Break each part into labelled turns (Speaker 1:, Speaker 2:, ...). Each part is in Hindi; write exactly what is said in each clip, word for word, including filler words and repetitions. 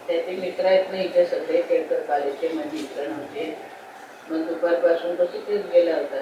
Speaker 1: त्याचे मित्र आहेत ना इथे सगळे केळकर कॉलेजचे माझे मित्र नव्हते. मग दुपारपासून तो तिथेच गेला होता.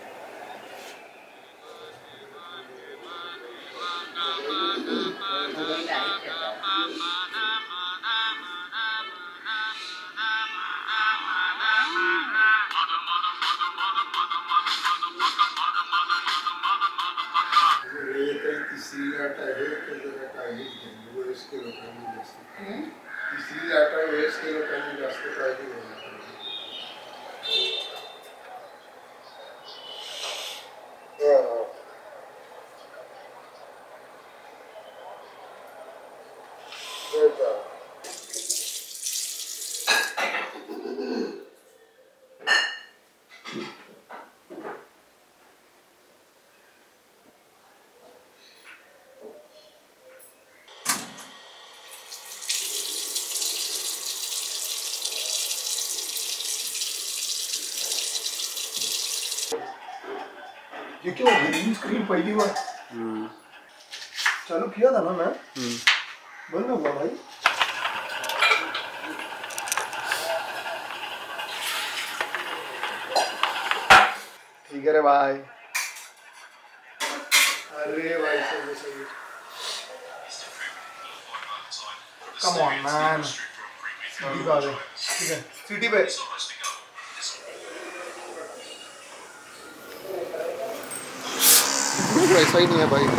Speaker 2: तिसरी लाट आहे तर जरा काळजी घ्या. वयस्कर लोकांनी जास्त तिसरी लाट आहे वयस्कर लोकांनी जास्त काळजी घ्यायला ये क्यों ग्रीन स्क्रीन पहली बार चालू किया था ना मैं बंद हो गया भाई. ठीक है रे भाई. अरे भाई सही सही. Come on man. सिटी पे आ गए. ठीक है सिटी पे. ऐसा ही नहीं है भाई.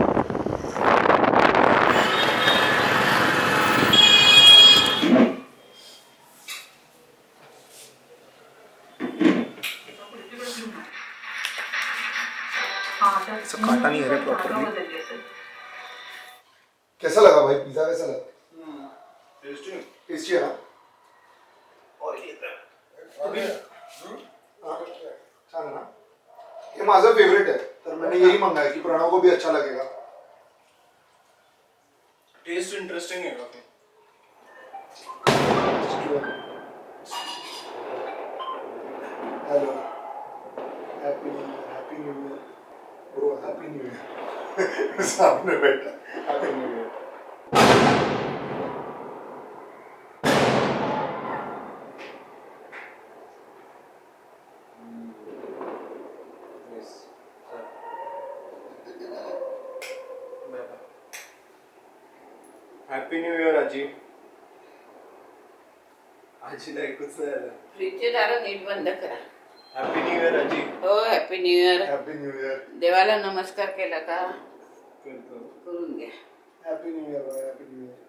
Speaker 2: ऐसा काटा नहीं है रे प्रॉपर्ली. कैसा लगा भाई पिज़्ज़ा? कैसा लगा? टेस्टी टेस्टी है ना. और ये छान है ना. ये माझा फेवरेट है तर मैंने यही मंगाया कि प्रणव को भी अच्छा लगेगा. टेस्ट इंटरेस्टिंग है काफी. Hello happy new year. Happy new year bro. Happy new year. सामने बैठा. Happy new year. Happy new year आजी. आजीला एकच नाही आलं. फ्रीजचे दार नीट बंद करा. हैप्पी न्यू ईयर आजी. हो happy new year. Happy new year. देवाला नमस्कार केला का? करतो. करून घ्या. Happy new year. Happy new year.